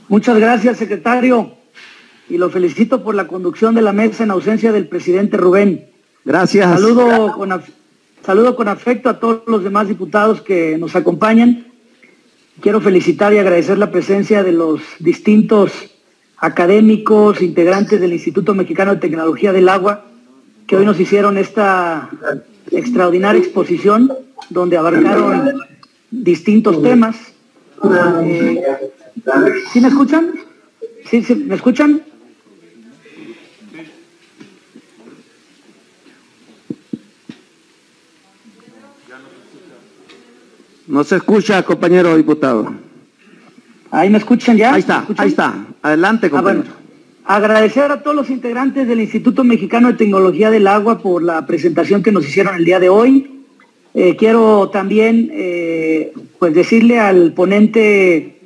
Muchas gracias, secretario, y lo felicito por la conducción de la mesa en ausencia del presidente Rubén. Gracias. Saludo con afecto a todos los demás diputados que nos acompañan. Quiero felicitar y agradecer la presencia de los distintos académicos, integrantes del Instituto Mexicano de Tecnología del Agua, que hoy nos hicieron esta extraordinaria exposición, donde abarcaron distintos temas. ¿Sí me escuchan? ¿Sí, me escuchan? No se escucha, compañero diputado. ¿Ahí me escuchan ya? Ahí está. Adelante, compañero. Bueno, agradecer a todos los integrantes del Instituto Mexicano de Tecnología del Agua por la presentación que nos hicieron el día de hoy. Quiero también pues decirle al ponente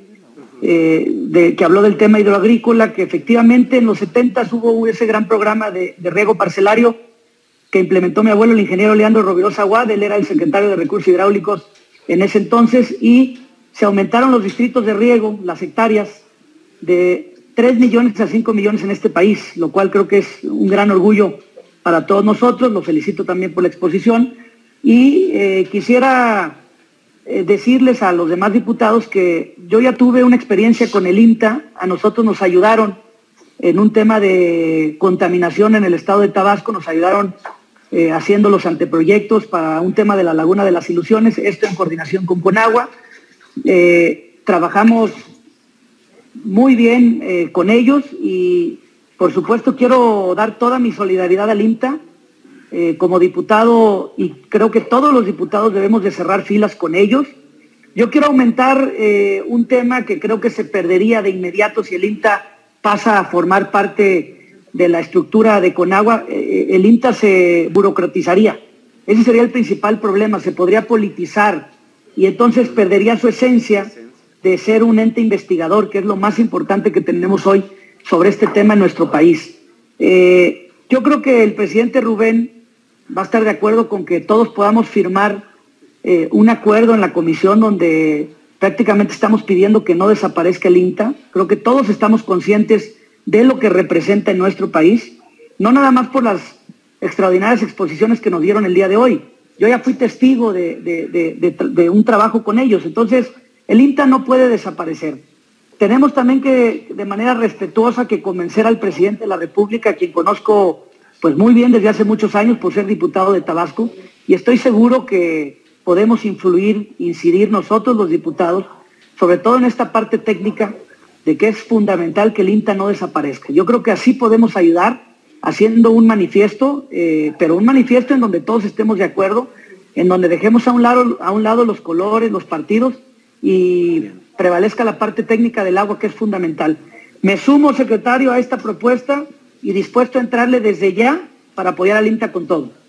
que habló del tema hidroagrícola que efectivamente en los 70 hubo ese gran programa de riego parcelario que implementó mi abuelo, el ingeniero Leandro Rovirosa Aguad. Él era el secretario de Recursos Hidráulicos en ese entonces, y se aumentaron los distritos de riego, las hectáreas, de 3 millones a 5 millones en este país, lo cual creo que es un gran orgullo para todos nosotros. Lo felicito también por la exposición, y quisiera decirles a los demás diputados que yo ya tuve una experiencia con el INTA. A nosotros nos ayudaron en un tema de contaminación en el estado de Tabasco, nos ayudaron haciendo los anteproyectos para un tema de la Laguna de las Ilusiones, esto en coordinación con Conagua. Trabajamos muy bien con ellos, y por supuesto quiero dar toda mi solidaridad al INTA como diputado, y creo que todos los diputados debemos de cerrar filas con ellos. Yo quiero aumentar un tema que creo que se perdería de inmediato si el INTA pasa a formar parte de la estructura de Conagua. El INTA se burocratizaría. Ese sería el principal problema, se podría politizar, y entonces perdería su esencia de ser un ente investigador, que es lo más importante que tenemos hoy sobre este tema en nuestro país. Yo creo que el presidente Rubén va a estar de acuerdo con que todos podamos firmar un acuerdo en la comisión donde prácticamente estamos pidiendo que no desaparezca el INTA. Creo que todos estamos conscientes de lo que representa en nuestro país, no nada más por las extraordinarias exposiciones que nos dieron el día de hoy. Yo ya fui testigo de un trabajo con ellos. Entonces, el INTA no puede desaparecer. Tenemos también que, de manera respetuosa, que convencer al presidente de la República, a quien conozco pues muy bien desde hace muchos años por ser diputado de Tabasco, y estoy seguro que podemos incidir nosotros los diputados, sobre todo en esta parte técnica, de que es fundamental que el INTA no desaparezca. Yo creo que así podemos ayudar haciendo un manifiesto, pero un manifiesto en donde todos estemos de acuerdo, en donde dejemos a un lado los colores, los partidos, y prevalezca la parte técnica del agua, que es fundamental. Me sumo, secretario, a esta propuesta y dispuesto a entrarle desde ya para apoyar al INTA con todo.